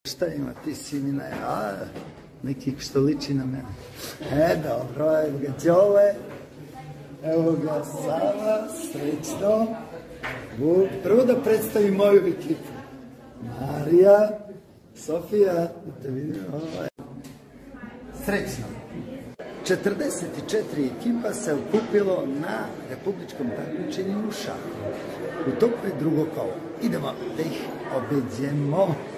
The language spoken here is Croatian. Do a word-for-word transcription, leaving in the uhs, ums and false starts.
Šta ima, ti si mi na a, neki što liči na mene. E, dobro, evo ga Đole, evo ga Sava, srećno. Vuk, prvo da predstavim moju ekipu. Marija, Sofija, da te vidim, ovaj. Srećno. četrdeset četiri ekipa se okupilo na republičkom takmičenju u šahu. U toku je drugo kolo. Idemo da ih obiđemo.